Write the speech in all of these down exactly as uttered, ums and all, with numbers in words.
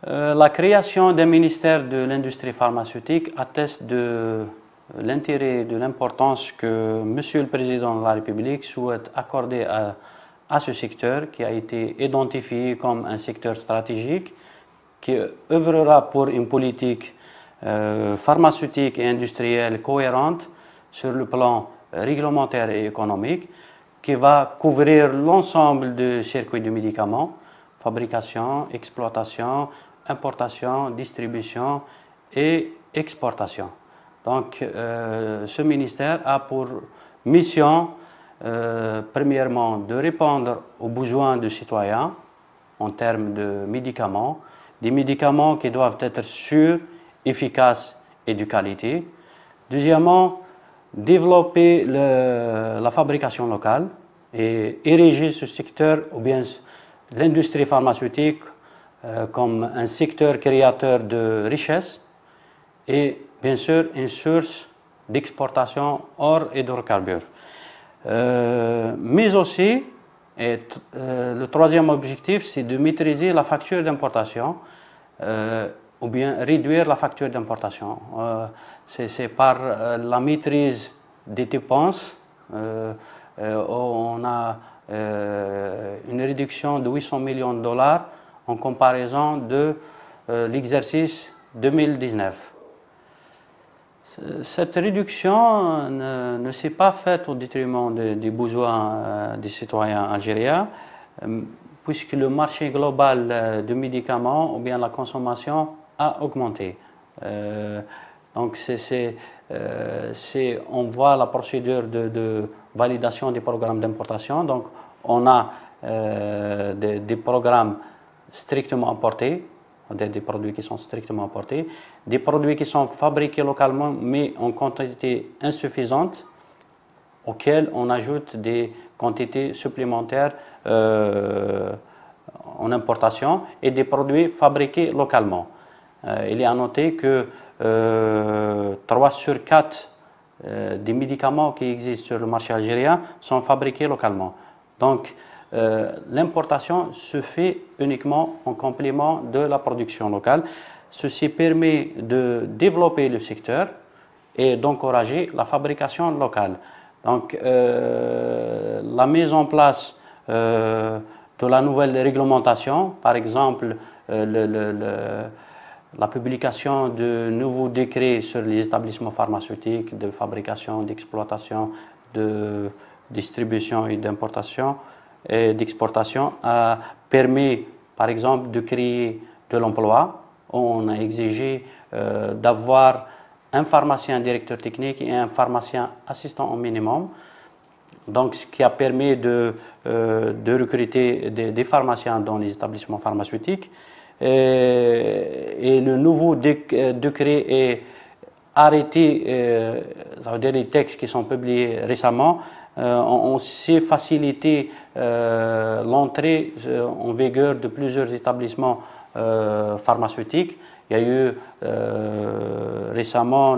Euh, la création d'un ministère de l'industrie pharmaceutique atteste de l'intérêt, de l'importance que Monsieur le Président de la République souhaite accorder à, à ce secteur qui a été identifié comme un secteur stratégique qui œuvrera pour une politique euh, pharmaceutique et industrielle cohérente sur le plan réglementaire et économique qui va couvrir l'ensemble du circuit du médicament, fabrication, exploitation, importation, distribution et exportation. Donc, euh, ce ministère a pour mission, euh, premièrement, de répondre aux besoins des citoyens en termes de médicaments, des médicaments qui doivent être sûrs, efficaces et de qualité. Deuxièmement, développer le, la fabrication locale et ériger ce secteur, ou bien l'industrie pharmaceutique, euh, comme un secteur créateur de richesses et bien sûr une source d'exportation or et d'hydrocarbures. Euh, mais aussi, et, euh, le troisième objectif, c'est de maîtriser la facture d'importation euh, ou bien réduire la facture d'importation. Euh, c'est par euh, la maîtrise des dépenses, euh, euh, on a euh, une réduction de huit cents millions de dollars en comparaison de euh, l'exercice deux mille dix-neuf. Cette réduction ne, ne s'est pas faite au détriment de, des besoins euh, des citoyens algériens, euh, puisque le marché global euh, de médicaments ou bien la consommation a augmenté. Euh, donc, c'est, euh, on voit la procédure de, de validation des programmes d'importation. Donc, on a euh, des, des programmes strictement importés, des, des produits qui sont strictement importés, des produits qui sont fabriqués localement mais en quantité insuffisante, auxquels on ajoute des quantités supplémentaires euh, en importation et des produits fabriqués localement. Euh, il est à noter que euh, trois sur quatre euh, des médicaments qui existent sur le marché algérien sont fabriqués localement. Donc, euh, l'importation se fait uniquement en complément de la production locale. Ceci permet de développer le secteur et d'encourager la fabrication locale. Donc, euh, la mise en place euh, de la nouvelle réglementation, par exemple, euh, le, le, le, la publication de nouveaux décrets sur les établissements pharmaceutiques de fabrication, d'exploitation, de distribution et d'importation et d'exportation a permis, par exemple, de créer de l'emploi. On a exigé euh, d'avoir un pharmacien directeur technique et un pharmacien assistant au minimum. Donc, ce qui a permis de, euh, de recruter des, des pharmaciens dans les établissements pharmaceutiques. Et, et le nouveau décret est arrêté, euh, ça veut dire les textes qui sont publiés récemment, euh, ont aussi facilité euh, l'entrée en vigueur de plusieurs établissements euh, pharmaceutiques. Il y a eu euh, récemment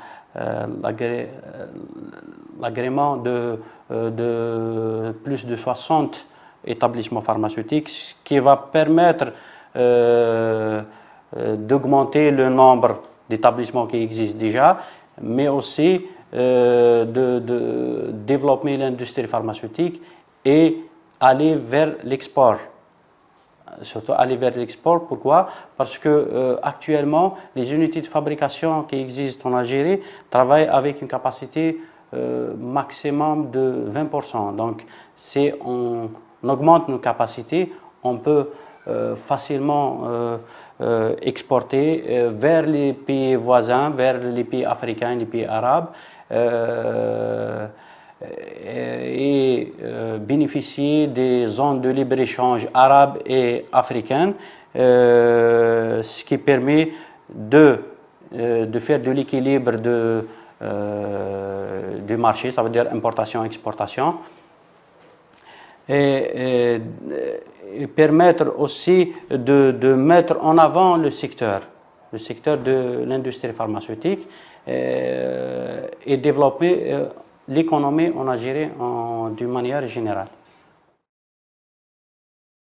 l'agrément de, de plus de soixante établissements pharmaceutiques, ce qui va permettre euh, d'augmenter le nombre d'établissements qui existent déjà, mais aussi euh, de, de développer l'industrie pharmaceutique et aller vers l'export. Surtout aller vers l'export. Pourquoi? Parce que euh, actuellement, les unités de fabrication qui existent en Algérie travaillent avec une capacité euh, maximum de vingt pour cent. Donc, si on, on augmente nos capacités, on peut euh, facilement euh, euh, exporter euh, vers les pays voisins, vers les pays africains, les pays arabes, euh, et euh, bénéficier des zones de libre-échange arabes et africaines, euh, ce qui permet de, euh, de faire de l'équilibre de, euh, du marché, ça veut dire importation-exportation, et, et, et permettre aussi de, de mettre en avant le secteur, le secteur de l'industrie pharmaceutique et, et développer l'économie en Algérie d'une manière générale.